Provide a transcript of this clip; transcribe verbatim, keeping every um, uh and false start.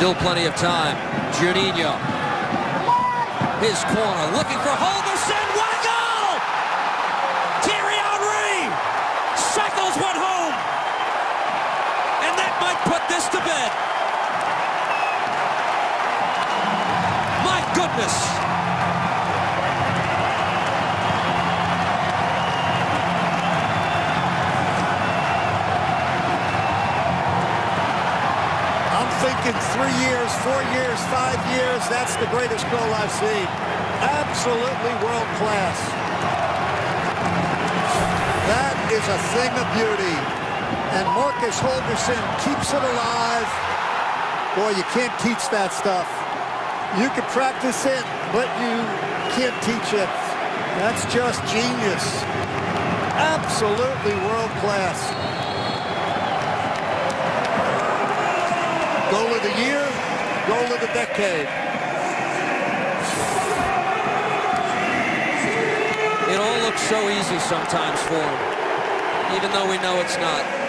Still plenty of time. Juninho. His corner, looking for Holgerson. What a goal! Thierry Henry! Cycles one home! And that might put this to bed. My goodness! Thinking three years, four years, five years, that's the greatest goal I've seen. Absolutely world class. That is a thing of beauty. And Marcus Holgerson keeps it alive. Boy, you can't teach that stuff. You can practice it, but you can't teach it. That's just genius. Absolutely world class. Goal of the year, goal of the decade. It all looks so easy sometimes for him, even though we know it's not.